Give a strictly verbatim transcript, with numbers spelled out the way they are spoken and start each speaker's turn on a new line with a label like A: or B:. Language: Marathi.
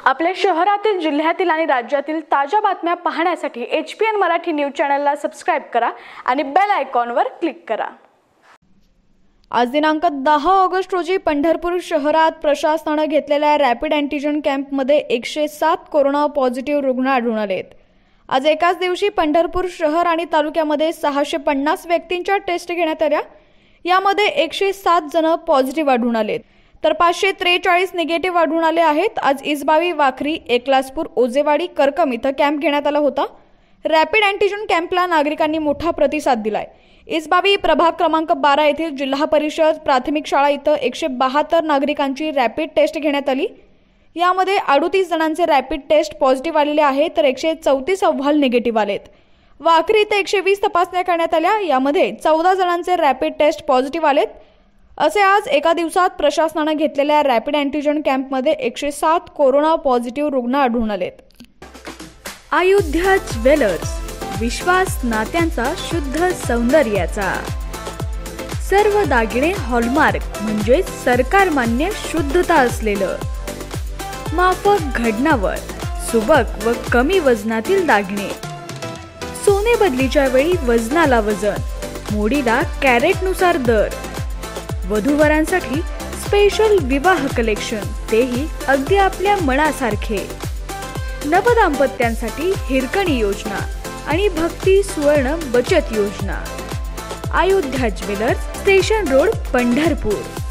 A: आपल्या शहरातील, जिल्ह्यातील आणि राज्यातील ताज्या बातम्या पाहण्यासाठी H P N Marathi news चॅनलला सबस्क्राइब करा आणि बेल आयकॉनवर क्लिक करा।
B: आज दिनांक दहा ऑगस्ट रोजी पंढरपूर शहरात प्रशासनाने घेतलेल्या रॅपिड अँटीजन कॅम्पमध्ये एकशे सात कोरोना पॉझिटिव्ह रुग्ण आढळून आलेत। आज एकाच दिवशी पंढरपूर शहर आणि तालुक्यामध्ये सहाशे पन्नास व्यक्तींच्या टेस्ट घेण्यात आल्या। यामध्ये एकशे सात जण पॉझिटिव्ह आढळून आलेत, तर पाचशे त्रेचाळीस निगेटिव्ह आढळून आले आहेत। आज इसबावी, वाखरी, एकलासपूर, ओजेवाडी, करकम इथं कॅम्प घेण्यात आला होता। रॅपिड अँटीजन कॅम्पला नागरिकांनी मोठा प्रतिसाद दिलाय। इसबावी प्रभाग क्रमांक बारा येथील जिल्हा परिषद प्राथमिक शाळा इथं एकशे बहात्तर नागरिकांची रॅपिड टेस्ट घेण्यात आली। यामध्ये अडतीस जणांचे रॅपिड टेस्ट पॉझिटिव्ह आलेले आहेत, तर एकशे चौतीस अहवाल निगेटिव्ह आलेत। वाखरी इथं एकशे वीस तपासण्या करण्यात आल्या। यामध्ये चौदा जणांचे रॅपिड टेस्ट पॉझिटिव्ह आलेत। असे आज एका दिवसात प्रशासनाने घेतलेल्या रॅपिड अँटीजन कॅम्पमध्ये एकशे सात कोरोना पॉझिटिव्ह रुग्ण आढळून आलेत।
C: अयोध्या ज्वेलर्स, विश्वास नात्यांचा, शुद्ध सौंदर्याचा। सर्व दागिने हॉलमार्क म्हणजे सरकार मान्य शुद्धता असलेलं, माफक घडणावर, सुबक व कमी वजनातील दागिने। सोने बदलीच्या वेळी वजनाला वजन, मोडीला कॅरेटनुसार दर। वधूवरांसाठी स्पेशल विवाह कलेक्शन, तेही अगदी आपल्या मनासारखे। नवदाम्पत्यांसाठी हिरकणी योजना आणि भक्ती सुवर्ण बचत योजना। Ayodhya jewellers, station road, Pandharpur.